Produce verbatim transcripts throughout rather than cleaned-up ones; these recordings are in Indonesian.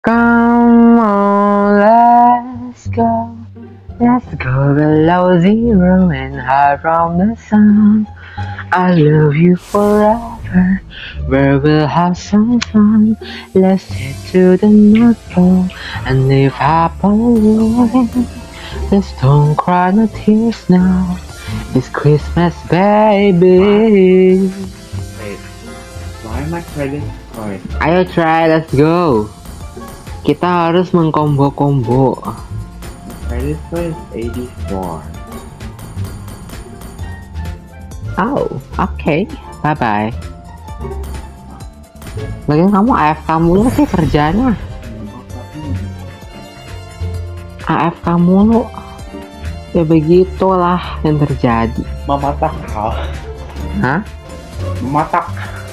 Come on, let's go. Let's go below zero and hide from the sun. I love you forever, where we'll have some fun. Let's head to the North Pole and live happily. Just don't cry no tears now. It's Christmas, baby. Wait, why am I credit? Alright. Ayo try, let's go. Kita harus mengkombo-kombo. Credit is eighty-four. Oh, oke, okay. Bye bye. Lagian kamu A F K mulu sih kerjanya. A F K mulu. Ya begitulah yang terjadi. Mematak kau. Hah? Mematak.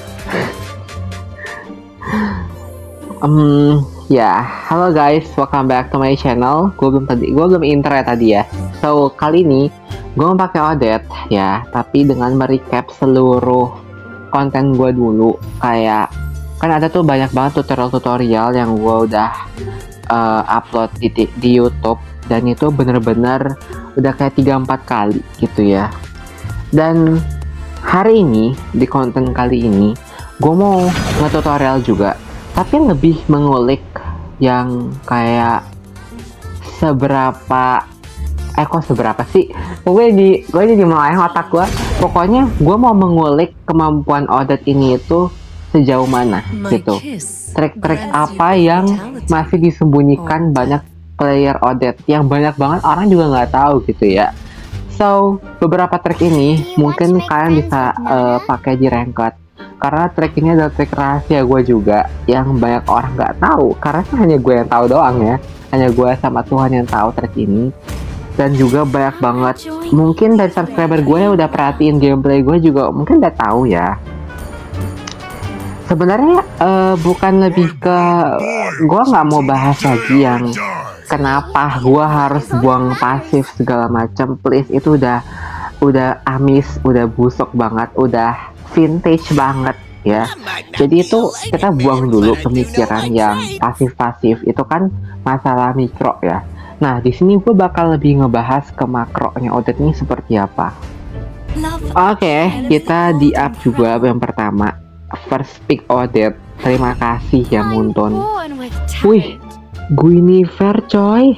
Um, ya, halo guys, welcome back to my channel. Gue belum tadi, gue belum intro ya tadi ya. So kali ini gue mau pakai Odette ya, tapi dengan merecap seluruh konten gue dulu. Kayak kan ada tuh banyak banget tutorial-tutorial yang gue udah uh, upload di, di YouTube, dan itu bener-bener udah kayak tiga empat kali gitu ya. Dan hari ini di konten kali ini gue mau nge-tutorial juga, tapi lebih mengulik yang kayak seberapa eh kok seberapa sih gue jadi gue jadi melayang otak gue. Pokoknya gue mau mengulik kemampuan Odette ini itu sejauh mana gitu, trik-trik apa yang masih disembunyikan banyak player Odette yang banyak banget orang juga nggak tahu gitu ya. So beberapa trik ini mungkin kalian bisa uh, pakai di ranked, karena trik ini adalah trik rahasia gue juga yang banyak orang nggak tahu, karena hanya gue yang tahu doang ya, hanya gue sama Tuhan yang tahu trik ini. Dan juga banyak banget mungkin dari subscriber gue yang udah perhatiin gameplay gue juga mungkin udah tahu ya. Sebenarnya uh, bukan lebih ke gue nggak mau bahas lagi yang kenapa gue harus buang pasif segala macam, please. Itu udah udah amis, udah busuk banget, udah vintage banget ya. Jadi itu kita buang dulu pemikiran yang pasif-pasif, itu kan masalah mikro ya. Nah di sini gue bakal lebih ngebahas ke makronya Odette ini seperti apa. Oke, okay, kita di up juga yang pertama first pick Odette. Terima kasih ya Munton. Wih, Guinevere coy.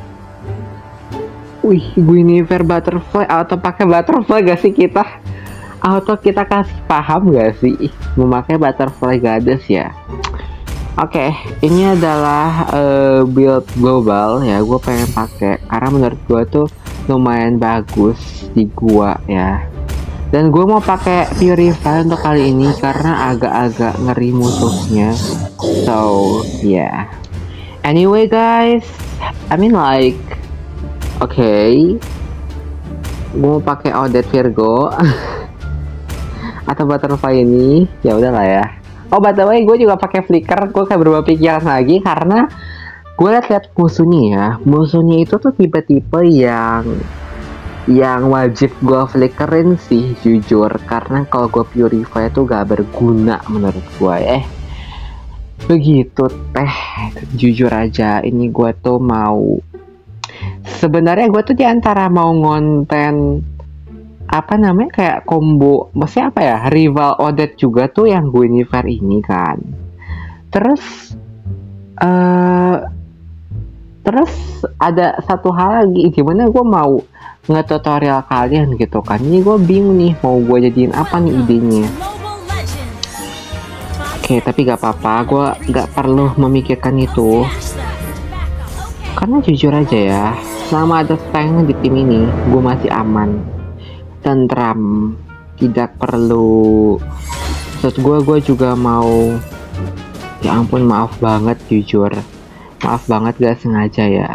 Wih, Guinevere butterfly. Auto pakai butterfly gak sih kita? Auto kita kasih paham gak sih memakai butterfly goddess ya? Oke, okay, ini adalah uh, build global ya. Gue pengen pakai karena menurut gue tuh lumayan bagus di gua ya. Dan gue mau pakai purify untuk kali ini karena agak-agak ngeri musuhnya. So yeah. Anyway guys, I mean like, oke, okay, gue mau pakai Odette Virgo atau butterfly ini, ya udahlah ya. Oh by the way, gue juga pakai flicker. Gue kayak berubah pikiran lagi karena gue lihat musuhnya ya. Musuhnya itu tuh tipe-tipe yang yang wajib gue flickerin sih jujur. Karena kalau gue purify itu gak berguna menurut gue. Eh, begitu teh. Jujur aja, ini gue tuh mau. Sebenarnya gue tuh diantara mau ngonten apa namanya kayak combo, maksudnya apa ya, rival Odette juga tuh yang Guinevere ini kan. Terus uh, terus ada satu hal lagi, gimana gue mau nge-tutorial kalian gitu kan. Ini gue bingung nih mau gue jadiin apa nih idenya. Oke, okay, tapi gak apa-apa, gue gak perlu memikirkan itu. Karena jujur aja ya, selama ada tank di tim ini, gue masih aman, tentram, tidak perlu. Maksud gue, gue juga mau, ya ampun maaf banget jujur, maaf banget gak sengaja ya.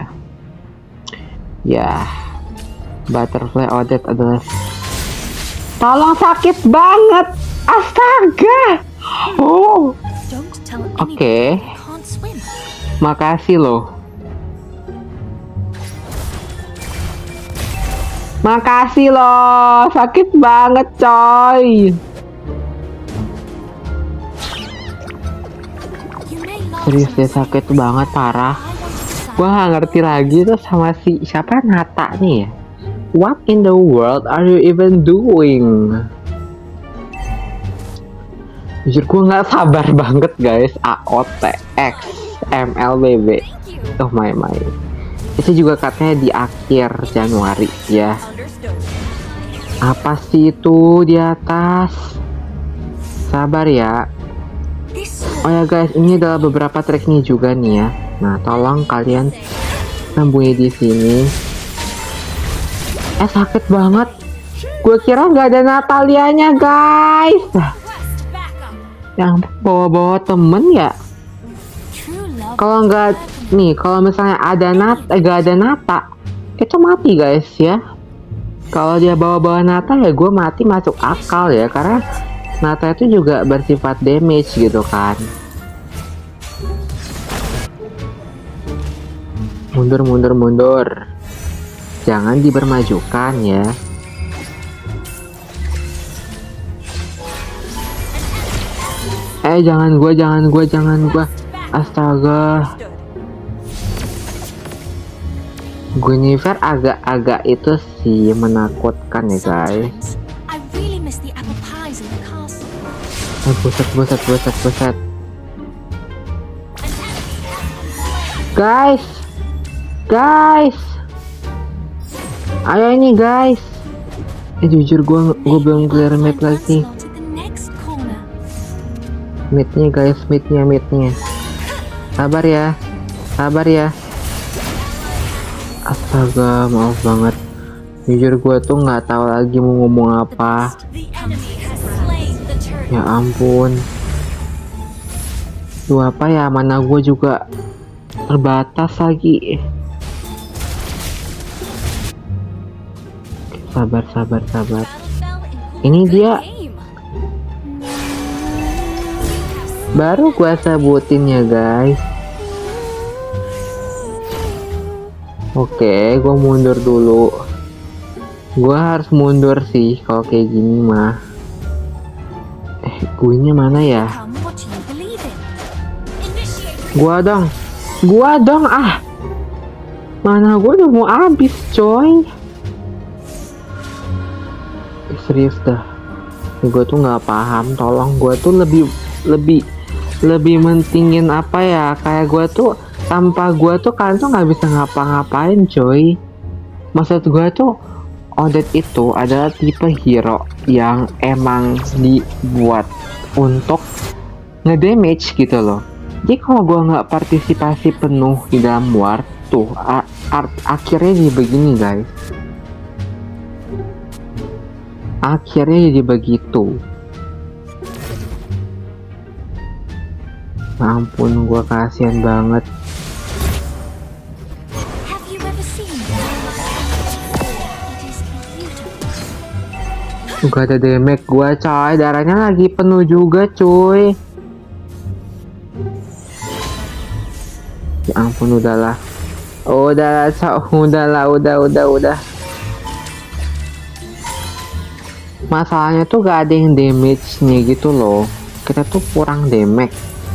Ya, butterfly Odette adalah, tolong, sakit banget, astaga. Oh, oke, okay. Makasih loh. Makasih loh, sakit banget coy. serius deh, sakit banget parah. Gua gak ngerti lagi tuh sama si siapa Nata nih ya. What in the world are you even doing? Jujur gue nggak sabar banget guys. A O T X M L B B. Oh my my. Itu juga katanya di akhir Januari ya. Apa sih itu di atas? Sabar ya. Oh ya guys, ini adalah beberapa triknya juga nih ya. Nah, tolong kalian sembunyi di sini. Eh sakit banget. Gue kira nggak ada Natalianya guys. Yang bawa-bawa temen ya. Kalau nggak nih, kalau misalnya ada Nat, eh, gak ada Nata, itu mati guys ya. Kalau dia bawa-bawa Nata ya gue mati masuk akal ya, karena Nata itu juga bersifat damage gitu kan. Mundur, mundur, mundur. Jangan dibermajukan ya. Eh jangan gua, jangan gua, jangan gua. Astaga. Guinevere agak-agak itu sih menakutkan ya guys. Oh, buset, buset, buset, buset. Guys, guys. Ayo ini guys. Eh jujur gua gua belum clear map lagi. Midnya guys, midnya, midnya. Sabar ya, sabar ya. Astaga, maaf banget. Jujur gue tuh nggak tahu lagi mau ngomong apa. Ya ampun. Tuh apa ya, mana gue juga terbatas lagi. Sabar, sabar, sabar. Ini dia. Baru gua sebutin ya guys. Oke, gua mundur dulu. Gua harus mundur sih kalau kayak gini mah. Eh, guenya mana ya? Gua dong. Gua dong ah. Mana gua udah mau habis, coy. Eh, serius dah. Gua tuh nggak paham, tolong gua tuh lebih lebih lebih mentingin apa ya, kayak gue tuh tanpa gue tuh kalian tuh nggak bisa ngapa-ngapain coy. Maksud gue tuh Odette itu adalah tipe hero yang emang dibuat untuk ngedamage gitu loh. Jadi kalau gue nggak partisipasi penuh di dalam war tuh akhirnya jadi begini guys. Akhirnya jadi begitu. Ampun, gua kasihan banget. Gak ada damage gua coy, darahnya lagi penuh juga cuy. Ya ampun, udahlah. Udahlah, so, udahlah, udah, udah, udah. Masalahnya tuh gak ada yang damage-nya gitu loh. Kita tuh kurang damage.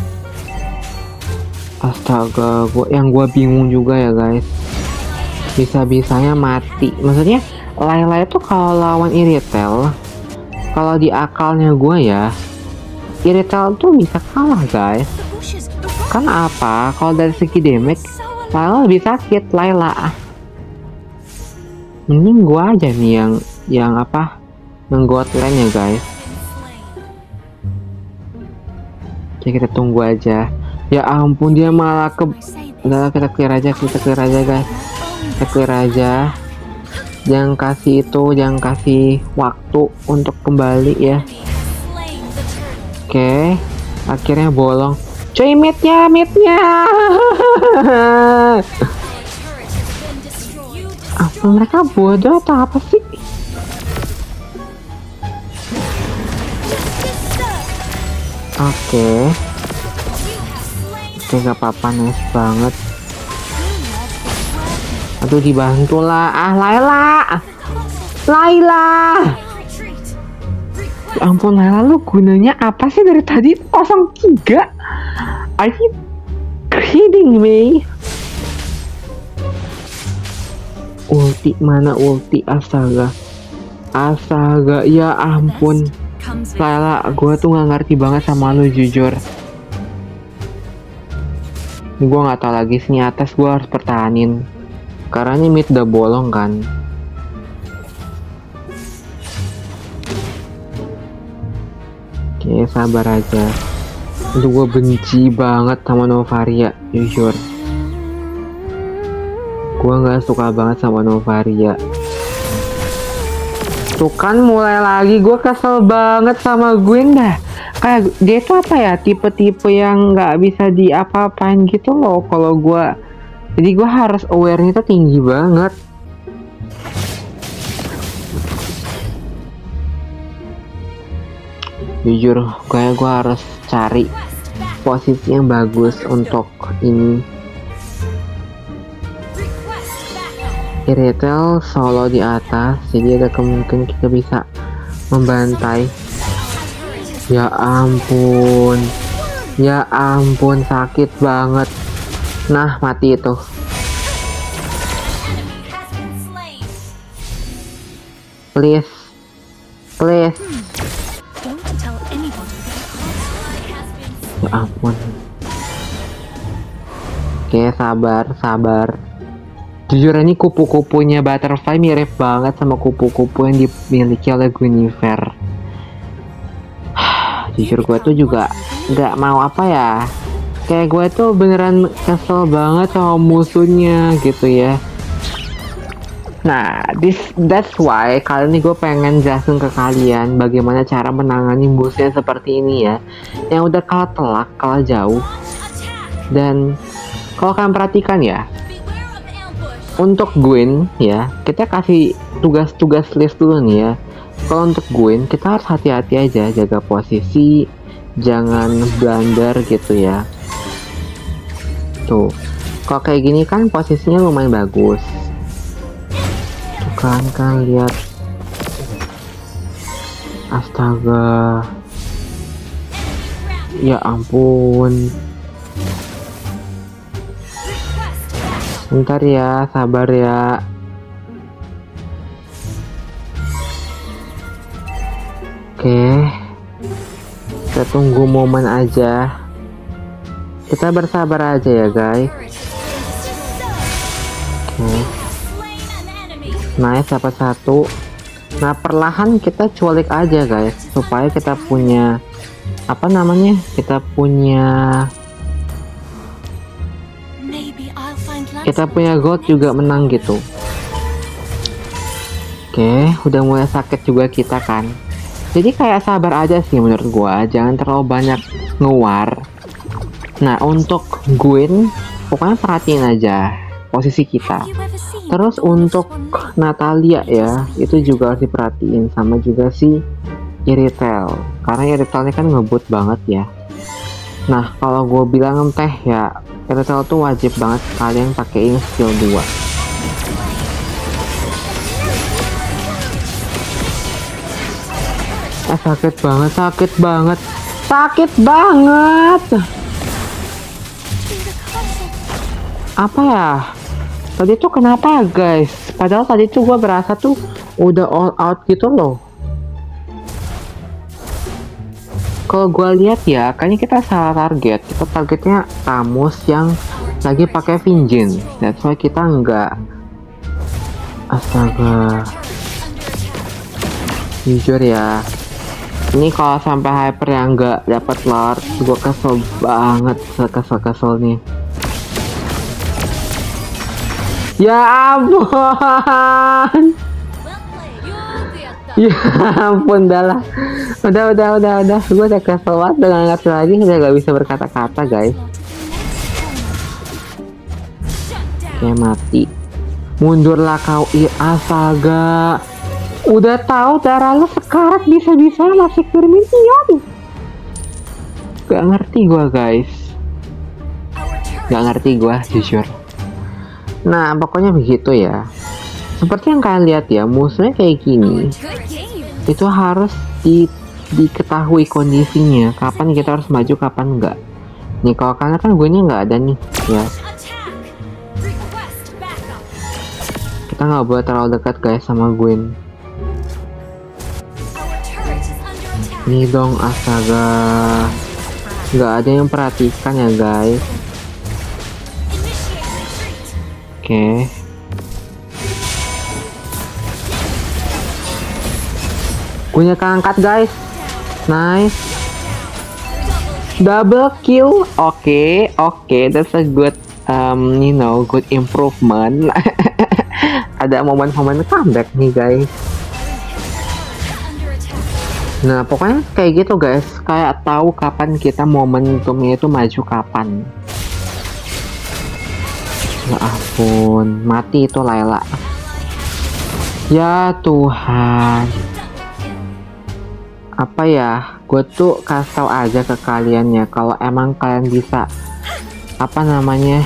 Astaga, gua yang gua bingung juga ya guys. Bisa-bisanya mati. Maksudnya Layla itu kalau lawan Iritel, kalau di akalnya gua ya, Iritel tuh bisa kalah guys. Karena apa? Kalau dari segi damage, Layla lebih sakit Layla. Mending gua aja nih yang yang apa? Menggot lane ya guys. Oke, kita tunggu aja. Ya ampun, dia malah ke. Udah, kita clear aja, kita clear aja guys. Kita clear aja. Jangan kasih itu, jangan kasih waktu untuk kembali ya. Oke, akhirnya bolong. Cuy, midnya, midnya. Apa mereka bodoh atau apa sih? Oke. Oke, gak apa-apa, nice banget. Aduh, dibantulah. Ah, Layla. Layla. Ya ampun, Layla, lu gunanya apa sih dari tadi? nol tiga. Are you kidding me? Ulti mana ulti? Astaga, astaga, ya ampun. Layla, gue tuh nggak ngerti banget sama lu jujur. Gue nggak tahu lagi sini atas gue harus pertahanin karena ini mid udah bolong kan. Oke, sabar aja. Itu gue benci banget sama Novaria, jujur. Gue nggak suka banget sama Novaria. Tuh kan mulai lagi, gue kesel banget sama Gwen dah. Kayak dia tuh apa ya, tipe-tipe yang nggak bisa diapa-apain gitu loh kalau gue. Jadi gue harus awareness tuh tinggi banget. Jujur, kayak gue harus cari posisi yang bagus untuk ini. Irithel solo di atas, jadi ada kemungkinan kita bisa membantai. Ya ampun, ya ampun, sakit banget. Nah, mati itu. Please, please. Ya ampun. Oke, sabar, sabar. Jujur ini kupu-kupunya Butterfly mirip banget sama kupu-kupu yang dimiliki oleh Guinevere. Jujur gue tuh juga nggak mau apa ya. Kayak gue tuh beneran kesel banget sama musuhnya gitu ya. Nah, this that's why kali ini gue pengen jelasin ke kalian bagaimana cara menangani musuhnya seperti ini ya. Yang udah kalah telak, kalah jauh. Dan kalau kalian perhatikan ya, untuk Gwen ya, kita kasih tugas-tugas list dulu nih ya. Kalau untuk Gwen, kita harus hati-hati aja, jaga posisi, jangan blunder gitu ya. Tuh, kalau kayak gini kan posisinya lumayan bagus. Tuh kan, kan lihat. Astaga. Ya ampun. Bentar ya, sabar ya. Oke, kita tunggu momen aja. Kita bersabar aja ya guys. Oke, nice, dapat satu. Nah, perlahan kita culik aja guys, supaya kita punya apa namanya? Kita punya kita punya gold juga menang gitu. Oke, udah mulai sakit juga kita kan. Jadi kayak sabar aja sih menurut gua, jangan terlalu banyak ngewar. Nah, untuk Gwen, pokoknya perhatiin aja posisi kita. Terus untuk Natalia ya, itu juga harus diperhatiin, sama juga si Irithel. Karena Irithel ini kan ngebut banget ya. Nah, kalau gue bilang teh ya, Irithel tuh wajib banget kalian pakein skill dua. Eh, sakit banget, sakit banget, sakit banget. Apa ya? Tadi tuh kenapa guys? Padahal tadi tuh gue berasa tuh udah all out gitu loh. Kalau gue lihat ya, kayaknya kita salah target. Kita targetnya Camus yang lagi pakai Vengeance. That's why kita enggak. Astaga. Jujur ya, ini kalau sampai hyper yang enggak dapat Lord, gue kesel banget, kesel-kesel nih. Ya ampun. Ya ampun, dah lah. Udah, udah, udah, udah. Gue udah kesel banget, udah gak ngerti lagi, udah gak bisa berkata-kata, guys. Oke, mati. Mundurlah kau, i astaga. Udah tahu darah lu sekarat, bisa-bisa masih Kirmitian. Gak ngerti gue, guys. Gak ngerti gue, jujur. Nah, pokoknya begitu ya. Seperti yang kalian lihat ya, musuhnya kayak gini. Itu harus di, diketahui kondisinya, kapan kita harus maju, kapan enggak. Nih, kalau kalian kan gue nya nggak ada nih. ya. Kita nggak boleh terlalu dekat guys sama Gwen. Nih dong, astaga, nggak ada yang perhatikan ya guys. Oke. Okay. Punya keangkat guys. Nice. Double kill. Oke, okay, oke, okay. That's a good um, you know, good improvement. Ada momen-momen comeback nih guys. Nah, pokoknya kayak gitu guys. Kayak tahu kapan kita momentumnya itu maju kapan. Ya ampun, mati itu Layla. Ya Tuhan. Apa ya? Gue tuh kasih tau aja ke kalian ya, kalau emang kalian bisa apa namanya?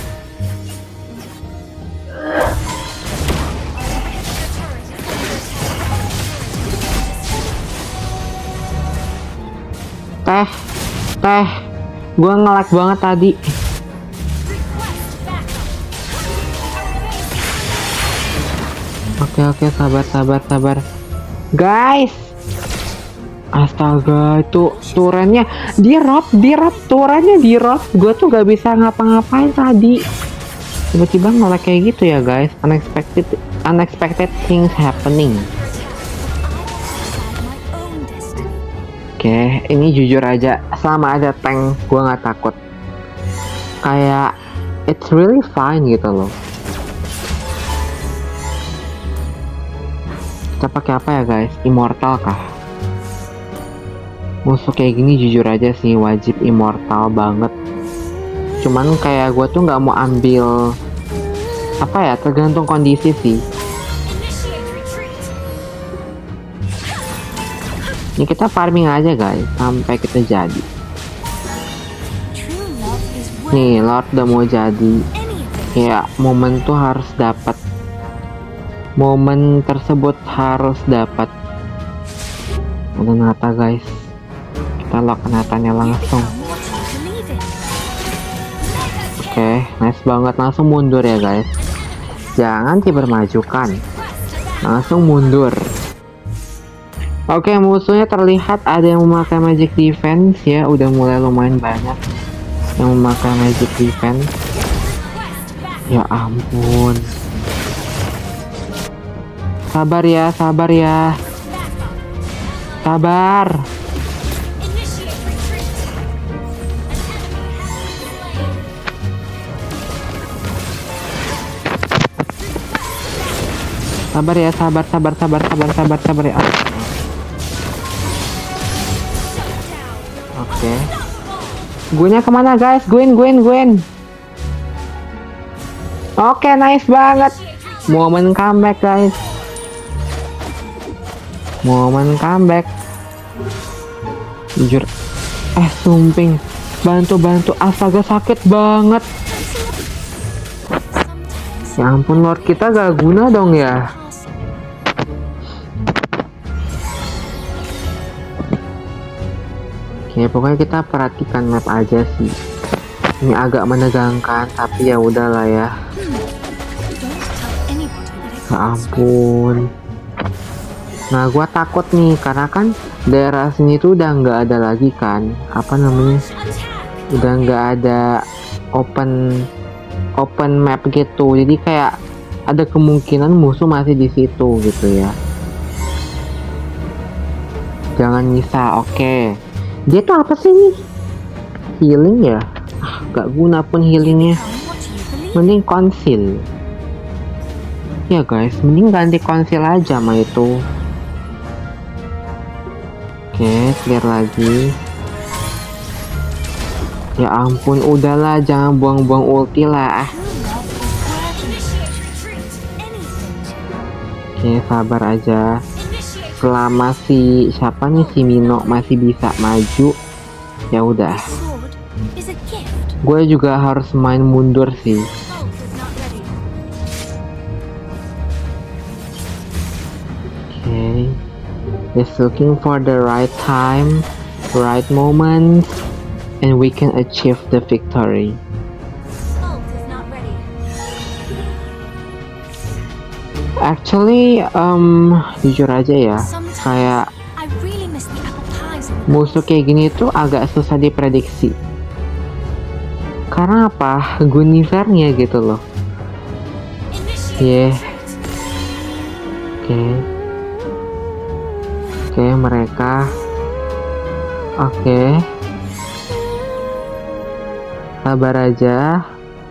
Teh, teh, gue nge-lag banget tadi. Oke oke, sabar sabar sabar, guys. Astaga, itu turennya di rob, di rob, turennya di rob. Gue tuh gak bisa ngapa-ngapain tadi. Tiba-tiba nge-lag kayak gitu ya guys. Unexpected, unexpected things happening. Oke, ini jujur aja, selama ada tank, gue nggak takut. Kayak, it's really fine gitu loh. Kita pakai apa ya guys? Immortal kah? Musuh kayak gini jujur aja sih, wajib immortal banget. Cuman kayak gue tuh nggak mau ambil, apa ya, tergantung kondisi sih. Ini kita farming aja guys sampai kita jadi. Nih Lord udah mau jadi. Ya momen tuh harus dapat. Momen tersebut harus dapat. Ada Nata guys. Kita lock Natanya langsung. Oke, okay, nice banget, langsung mundur ya guys. Jangan dipermajukan. Langsung mundur. Oke, okay, musuhnya terlihat ada yang memakai magic defense ya, udah mulai lumayan banyak yang memakai magic defense. Ya ampun. Sabar ya, sabar ya. Sabar. Sabar ya, sabar, sabar, sabar, sabar, sabar, sabar ya. Oke, okay. Gwennya kemana guys? Gwen, Gwen, Gwen. Oke, okay, nice banget. Momen comeback guys. Momen comeback. Jujur. Eh, sumping. Bantu, bantu. Astaga, sakit banget. Ya ampun, Lord kita gak guna dong ya. Oke, pokoknya kita perhatikan map aja sih. Ini agak menegangkan, tapi ya udahlah ya. Ya ampun. Nah, gua takut nih karena kan daerah sini tuh udah nggak ada lagi kan, apa namanya? Udah nggak ada open open map gitu. Jadi kayak ada kemungkinan musuh masih di situ gitu ya. Jangan nyisa, oke. Okay. Dia tuh apa sih nih? Healing ya? Ah, gak guna pun healingnya. Mending conceal. Ya guys, mending ganti conceal aja sama itu. Oke, clear lagi. Ya ampun, udahlah, jangan buang-buang ulti lah. Oke, sabar aja. Selama si siapa nih si Mino masih bisa maju, ya udah. Gue juga harus main mundur sih. Oke, okay. Just looking for the right time, right moment, and we can achieve the victory. Actually, um, jujur aja ya, kayak musuh kayak gini tuh agak susah diprediksi. Karena apa? Guinevere-nya gitu loh. Yeah. Oke. Okay. Oke, okay, mereka. Oke. Okay. Sabar aja.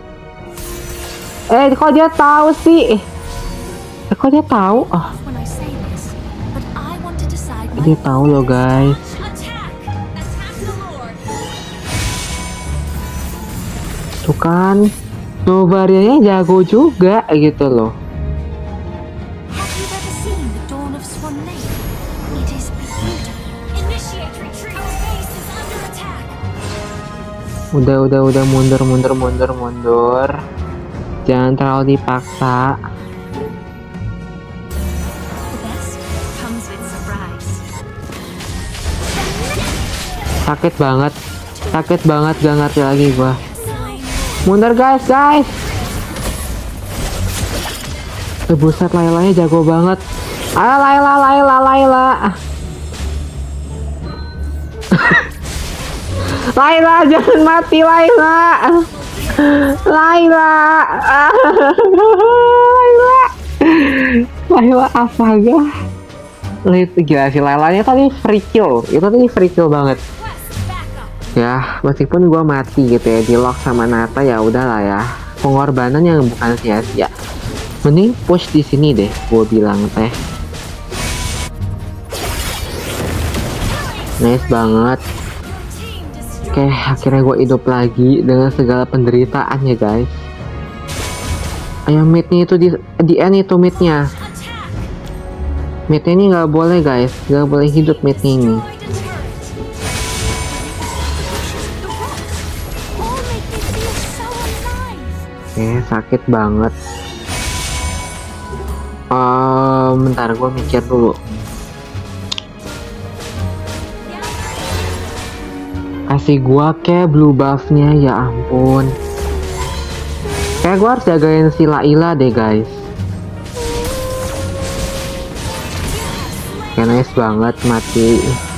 Eh, kok dia tahu sih? Eh, kok dia tahu? Oh. Dia tahu loh, guys. Tuh kan, Novaria-nya jago juga gitu loh. Udah, udah, udah, mundur, mundur, mundur, mundur. Jangan terlalu dipaksa. Sakit banget, sakit banget, gak ngerti lagi gua. Mundur guys, guys. Eh, buset, Lailanya jago banget. Ayo Layla, Layla, Layla. Layla, jangan mati Layla. Layla. Layla. Layla astaga. Lihat gila sih, Lailanya tadi free kill. Itu tadi free kill banget. Ya, meskipun gua mati gitu ya, di lock sama Nata, ya udahlah ya. Pengorbanan yang bukan sia-sia. Mending push di sini deh, gua bilang teh. Nice banget. Oke, akhirnya gue hidup lagi dengan segala penderitaan ya guys. Ayo mid-nya itu di, di end itu mid-nya. Mid-nya ini nggak boleh guys, nggak boleh hidup mid-nya ini. Oke, sakit banget. Oh, bentar gue mikir dulu. Kasih gua ke blue buff-nya, ya ampun. Kayak gua harus jagain si Layla deh guys. Oke, nice banget, mati.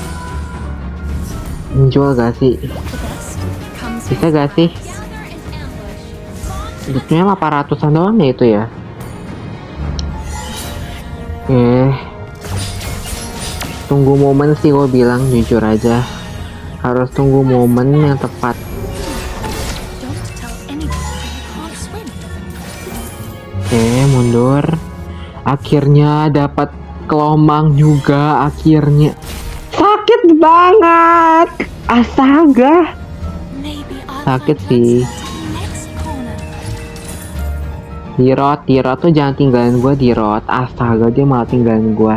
Menjual gak sih? Bisa gak sih? Hitnya delapan ratusan doang ya itu ya. Oke. Tunggu momen sih gua bilang, jujur aja. Harus tunggu momen yang tepat. Oke, mundur. Akhirnya dapat kelomang juga akhirnya. Sakit banget. Astaga. Sakit sih. Dirot, dirot tuh jangan tinggalin gua, dirot. Astaga, dia malah tinggalin gua.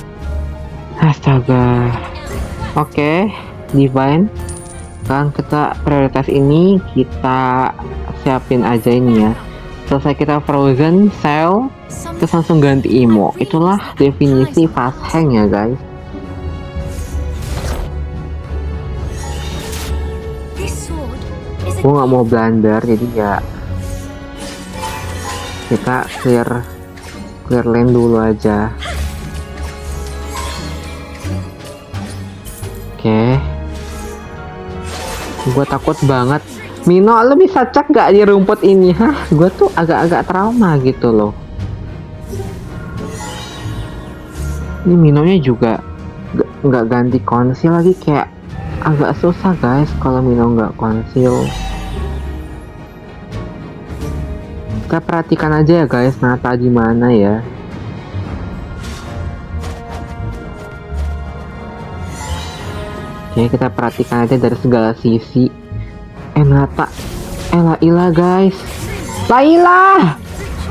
Astaga. Oke. Divine, kan kita prioritas ini kita siapin aja ini ya. Selesai kita frozen cell, terus langsung ganti emo. Itulah definisi fast hang ya guys. Gue nggak mau blunder, jadi ya kita clear clear lane dulu aja. Oke. Okay. Gue takut banget. Mino, lo bisa cek gak di rumput ini? Hah, gue tuh agak-agak trauma gitu loh. Ini Minonya juga nggak ganti konsil lagi, kayak agak susah guys kalau Mino nggak konsil. Kita perhatikan aja ya guys, Nata gimana ya. Oke, kita perhatikan aja dari segala sisi. Eh, Nata. Eh, Layla guys. Layla!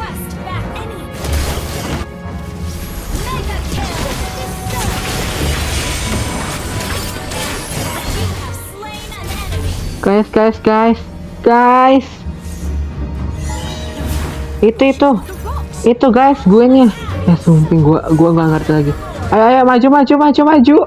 Guys, guys, guys. Guys. Itu, itu. Itu guys, gue nya. Ya sumping, gue gue nggak ngerti lagi. Ayo, ayo, maju, maju, maju, maju.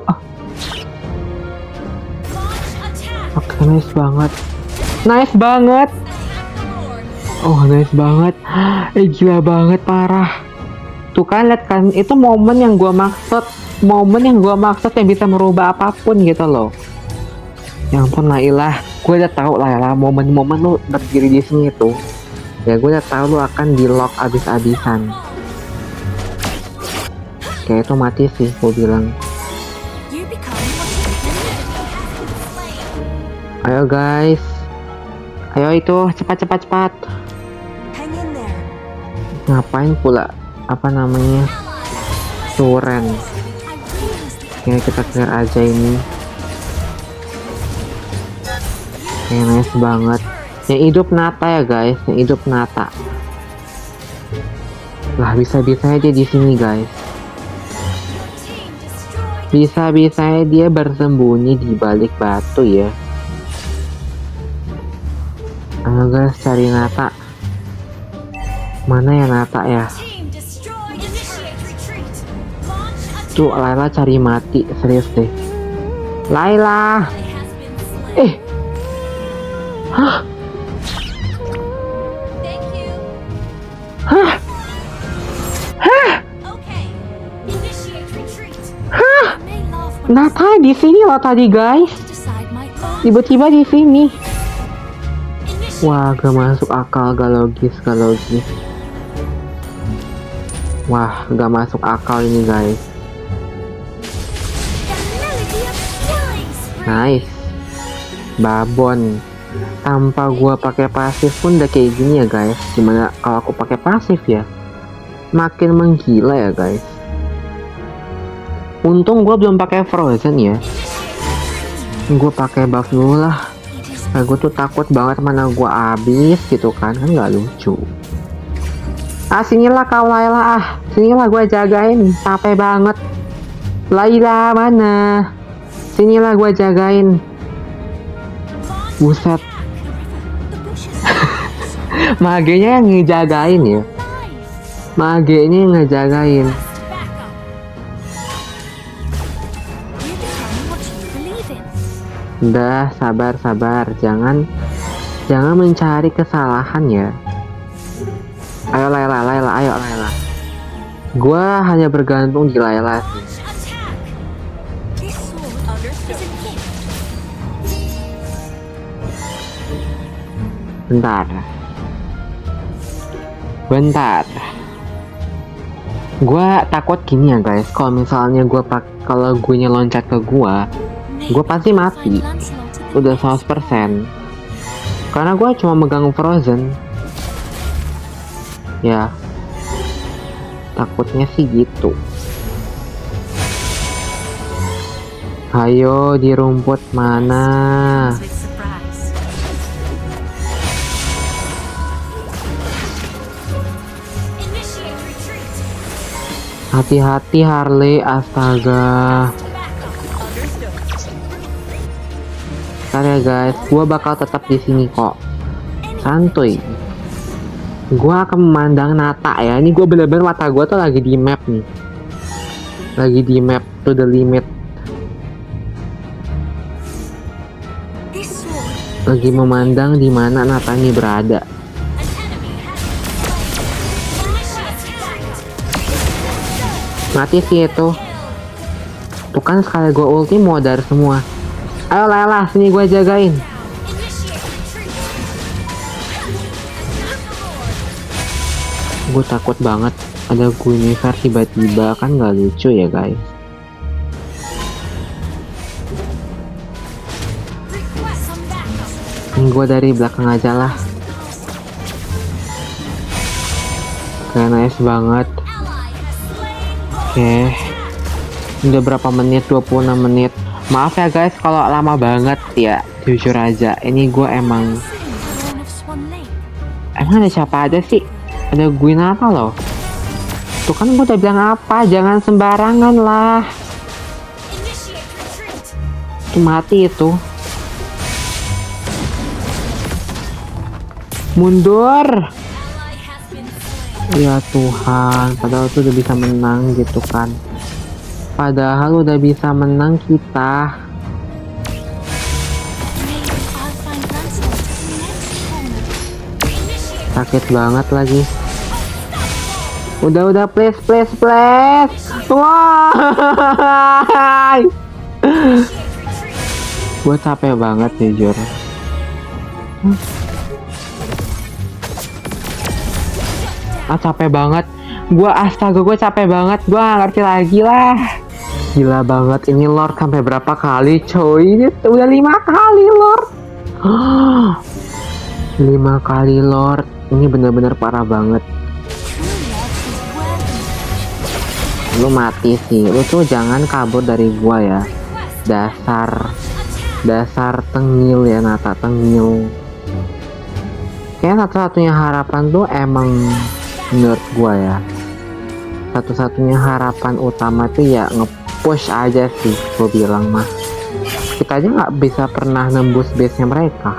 Oke, okay, nice banget. Nice banget. Oh, nice banget. Eh, gila banget, parah. Tuh kan, lihat kan, itu momen yang gua maksud, momen yang gua maksud yang bisa merubah apapun gitu loh. Ya ampun Layla, gue udah tahu Layla, momen-momen lu berdiri di sini tuh, ya gue udah tahu lu akan di lock abis-abisan. Kayak itu mati sih, gue bilang. Ayo guys, ayo itu cepat cepat cepat. Ngapain pula? Apa namanya? Turen. Oke, kita clear aja ini. Oke, nice banget. Yang hidup Nata ya guys, yang hidup Nata. Lah bisa-bisanya dia di sini guys. Bisa-bisanya dia bersembunyi di balik batu ya. Ayo guys, cari Nata. Mana ya Nata ya? Tuh Layla cari mati, serius deh. Layla. Eh. Hah? Hah? Hah? Hah? Nata di sini loh tadi guys. Tiba-tiba di sini. Wah, gak masuk akal, gak logis, gak logis. Wah, gak masuk akal ini guys. Nice. Babon. Tanpa gua pakai pasif pun udah kayak gini ya guys. Gimana kalau aku pakai pasif ya? Makin menggila ya guys. Untung gua belum pakai frozen ya. Gue pakai buff dulu lah. Nah, gue tuh takut banget mana gue habis gitu kan, kan nggak lucu. Ah sinilah kau Layla, ah sinilah gue jagain, capek banget. Layla mana? Sinilah gue jagain. Buset. Magenya yang ngejagain ya. Magenya yang ngejagain. Udah sabar sabar, jangan jangan mencari kesalahan ya. Ayo Layla, Layla, ayo Layla. Gua hanya bergantung di Layla sih. Bentar. Bentar. Gua takut gini ya guys, kalau misalnya gua pak kalau gue loncat ke gua, gue pasti mati. Udah seratus persen. Karena gue cuma megang frozen. Ya. Takutnya sih gitu. Ayo di rumput mana? Hati-hati Harley, astaga. Ntar ya guys, gua bakal tetap di sini kok. Santuy. Gua akan memandang Nata ya. Ini gua bener-bener mata gua tuh lagi di map nih. Lagi di map to the limit. Lagi memandang di mana Nata ini berada. Mati sih itu. Tuh kan sekali gua ulti modar semua. Ayo Layla, sini gue jagain. Gue takut banget ada Guinevere tiba-tiba, kan gak lucu ya guys. Ini gue dari belakang aja lah. Oke, nice banget. Oke. Udah berapa menit? dua puluh enam menit. Maaf ya guys kalau lama banget ya, jujur aja. Ini gue emang Emang ada siapa aja sih? Ada gue apa loh? Tuh kan gue udah bilang apa, jangan sembarangan lah. Tuh mati itu. Mundur. Ya Tuhan, padahal tuh udah bisa menang gitu kan. Padahal udah bisa menang kita. Sakit banget lagi. Udah udah please please please. Wah. Gue capek banget jujur. Ah capek banget. Gue astaga gue capek banget. Gue gak ngerti lagi lah. Gila banget ini Lord sampai berapa kali coy. Ini udah lima kali Lord. Lima kali Lord. Ini bener-bener parah banget. Lu mati sih. Lu tuh jangan kabur dari gua ya. Dasar Dasar tengil ya Nata, tengil. Kayaknya satu-satunya harapan tuh emang menurut gua ya, satu-satunya harapan utama tuh ya nge-push aja sih. Gua bilang mah kita aja nggak bisa pernah nembus base nya mereka.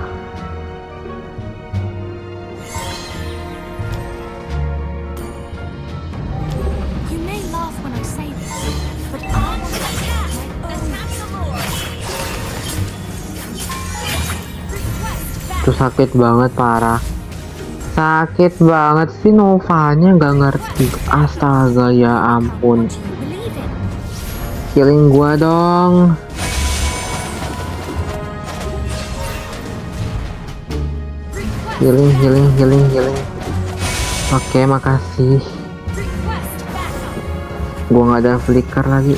Tuh sakit banget parah. Sakit banget sih Novanya nggak ngerti. Astaga ya ampun. Killing gua dong. Healing healing healing healing. Oke makasih. Gua nggak ada flicker lagi.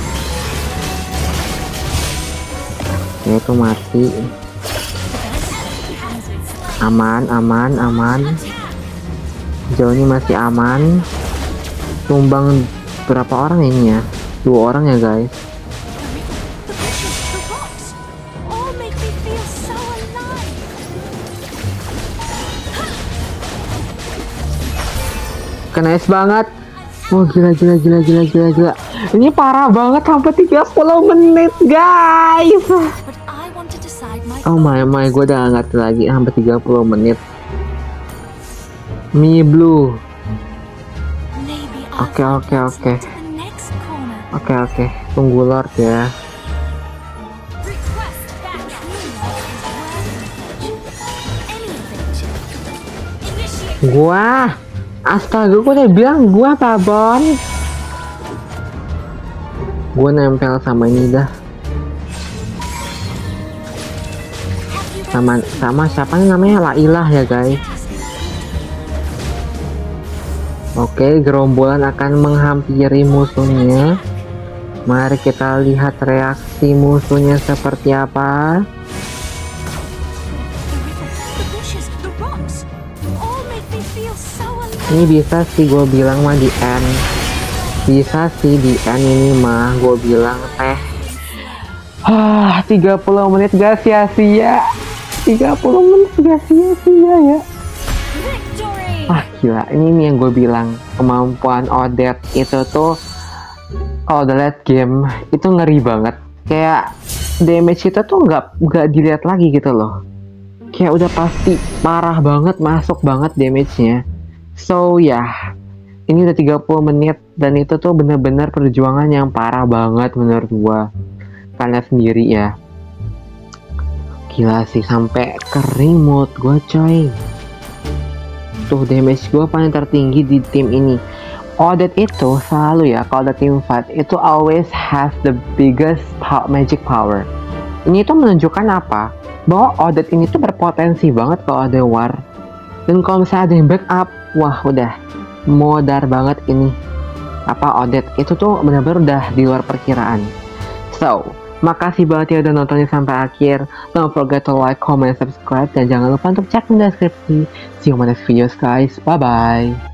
Ya itu mati. Aman, aman, aman. Sejauh ini masih aman. Tumbang berapa orang ini ya? Dua orang ya guys. Kena es banget. Oh gila gila gila gila gila gila. Ini parah banget sampai tiga puluh menit guys. Oh my my, gue udah gak ngerti lagi sampai tiga puluh menit. Mi blue. Oke oke oke. Oke oke, tunggu Lord ya. Gua, astaga, gue udah bilang gua babon. Gua nempel sama ini dah. sama sama siapa namanya Lailah ya guys. Oke, gerombolan akan menghampiri musuhnya. Mari kita lihat reaksi musuhnya seperti apa. Ini bisa sih gue bilang mah di end. Bisa sih di end ini mah gue bilang teh. Ah, tiga puluh menit gak sia-sia. tiga puluh menit gak sia-sia ya. Ah gila, ini nih yang gue bilang, kemampuan Odette itu tuh kalau udah late game itu ngeri banget. Kayak damage itu tuh nggak nggak dilihat lagi gitu loh. Kayak udah pasti parah banget, masuk banget damage-nya. So ya, yeah, ini udah tiga puluh menit dan itu tuh bener-bener perjuangan yang parah banget menurut gue. Kalian sendiri ya. Gila sih, sampai kering mood gue coy. Tuh damage gue paling tertinggi di tim ini. Odette itu selalu ya, kalau ada team fight itu always has the biggest pow magic power. Ini tuh menunjukkan apa? Bahwa Odette ini tuh berpotensi banget kalau ada war. Dan kalau misalnya ada yang backup, wah udah modar banget ini. Apa Odette itu tuh benar-benar udah di luar perkiraan. So, makasih banget ya udah nontonnya sampai akhir. Don't forget to like, comment, subscribe, dan jangan lupa untuk cek di deskripsi. See you on my next videos guys. Bye bye.